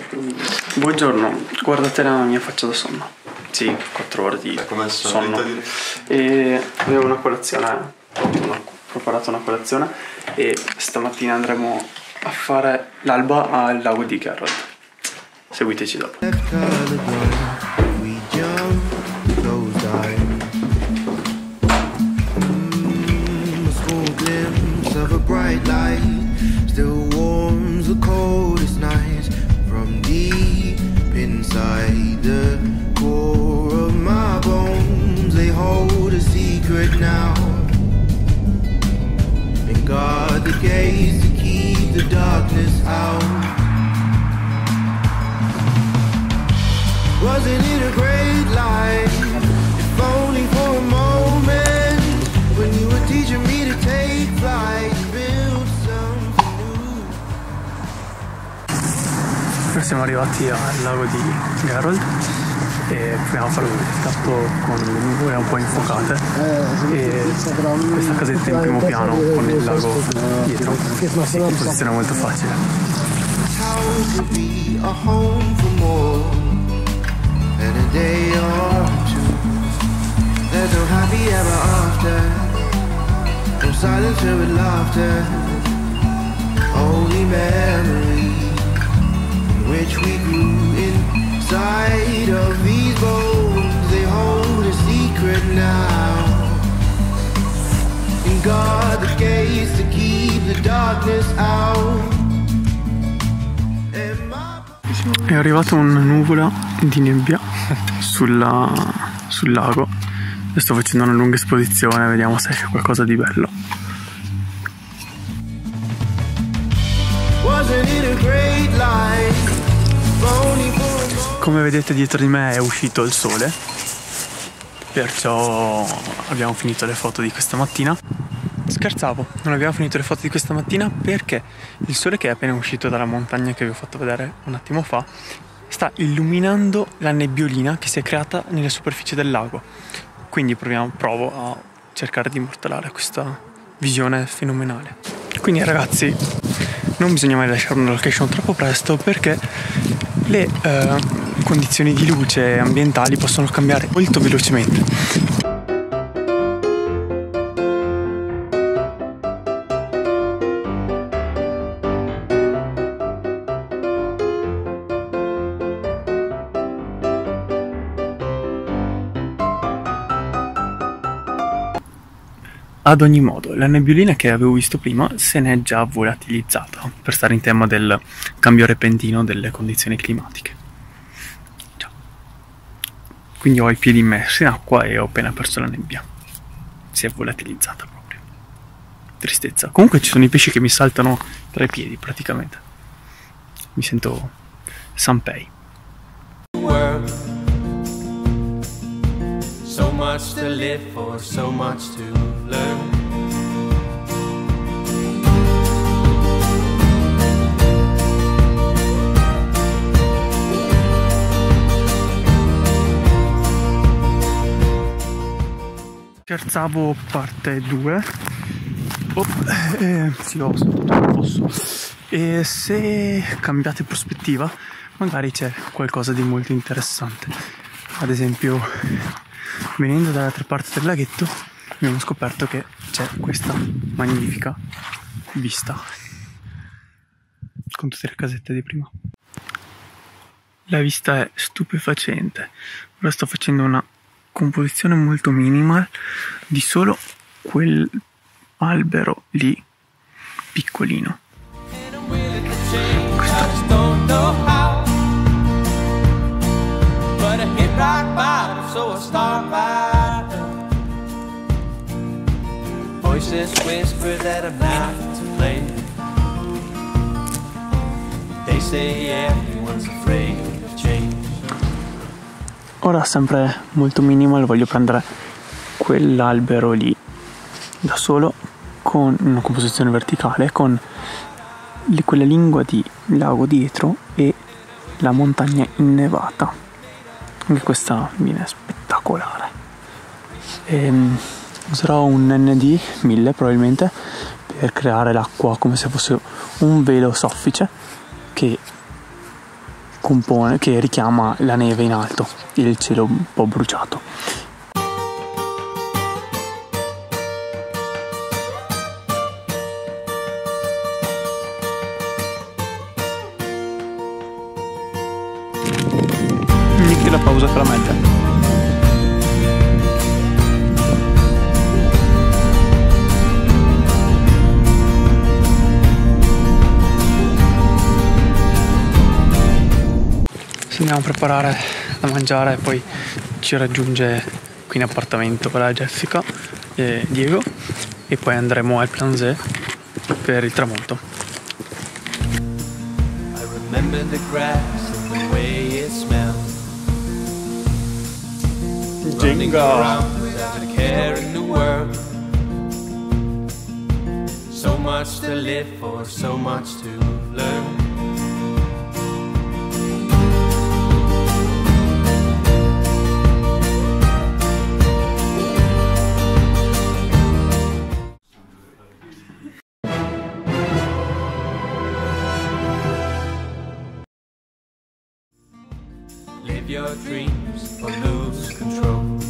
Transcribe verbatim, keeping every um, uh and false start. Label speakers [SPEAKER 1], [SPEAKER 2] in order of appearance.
[SPEAKER 1] Buongiorno, guardate la mia faccia da sonno. Sì, quattro ore di sonno. E abbiamo una colazione, ho preparato una colazione e stamattina andremo a fare l'alba al lago di Geralt. Seguiteci dopo. Inside the core of my bones, they hold a secret now, and guard the gates to keep the darkness out. Wasn't it a great life, if only for a moment, when you were teaching me to take flight, build something new. Siamo arrivati al lago di Geralt e proviamo a fare un scatto con le nuvole un po' infuocate e questa casetta in primo piano con il lago dietro, sì, in posizione molto facile. Which we grew inside of these bones, they hold a secret now, and guard the gates to keep the darkness out. È arrivata una nuvola di nebbia sulla, sul lago e sto facendo una lunga esposizione, vediamo se esce qualcosa di bello. Wasn't it a great life? Come vedete dietro di me è uscito il sole, perciò abbiamo finito le foto di questa mattina. Scherzavo, non abbiamo finito le foto di questa mattina perché il sole che è appena uscito dalla montagna che vi ho fatto vedere un attimo fa sta illuminando la nebbiolina che si è creata nella superficie del lago. Quindi proviamo, provo a cercare di immortalare questa visione fenomenale. Quindi ragazzi, non bisogna mai lasciare una location troppo presto perché le eh, condizioni di luce ambientali possono cambiare molto velocemente. Ad ogni modo, la nebbiolina che avevo visto prima se n'è già volatilizzata, per stare in tema del cambio repentino delle condizioni climatiche. Già. Quindi ho i piedi immersi in acqua e ho appena perso la nebbia. Si è volatilizzata proprio. Tristezza. Comunque ci sono i pesci che mi saltano tra i piedi praticamente. Mi sento Sanpei. So much to live for, so much to learn. Scherzavo parte due. Oh, eh, sì, ho posso. E se cambiate prospettiva, magari c'è qualcosa di molto interessante. Ad esempio, venendo dall'altra parte del laghetto abbiamo scoperto che c'è questa magnifica vista con tutte le casette di prima. La vista è stupefacente. Ora sto facendo una composizione molto minimal di solo quel albero lì piccolino. Voices whisper that I'm not to blame. They say everyone's afraid of change. Ora sempre molto minimal voglio prendere quell'albero lì da solo con una composizione verticale con le, quella lingua di lago dietro e la montagna innevata. Anche questa viene spettacolare. Ehm Userò un N D mille probabilmente per creare l'acqua come se fosse un velo soffice che compone, che richiama la neve in alto, il cielo un po' bruciato. Nicky la pausa te la mette. Ci andiamo a preparare da mangiare e poi ci raggiunge qui in appartamento con la Jessica e Diego e poi andremo al Planzé per il tramonto.
[SPEAKER 2] I remember the grass and the way it smelled. Running around without a care in the world. So much to live for, so much to learn. Live your dreams or lose control.